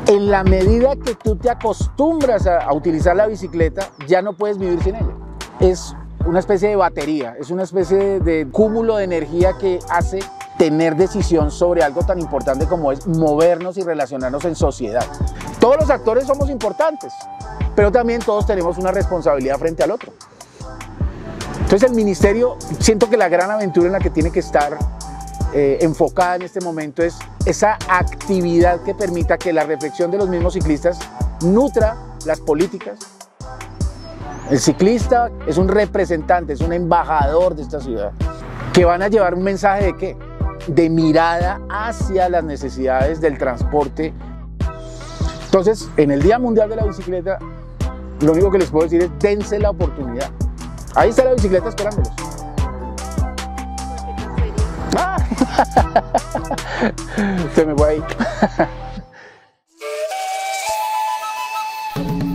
En la medida que tú te acostumbras a utilizar la bicicleta, ya no puedes vivir sin ella. Es una especie de batería, es una especie de cúmulo de energía que hace tener decisión sobre algo tan importante como es movernos y relacionarnos en sociedad. Todos los actores somos importantes, pero también todos tenemos una responsabilidad frente al otro. Entonces el ministerio, siento que la gran aventura en la que tiene que estar enfocada en este momento es esa actividad que permita que la reflexión de los mismos ciclistas nutra las políticas. El ciclista es un representante, es un embajador de esta ciudad, que van a llevar un mensaje ¿de qué? De mirada hacia las necesidades del transporte. Entonces, en el Día Mundial de la Bicicleta, lo único que les puedo decir es dense la oportunidad. Ahí está la bicicleta esperándolos. ¡Ah! Se me fue ahí.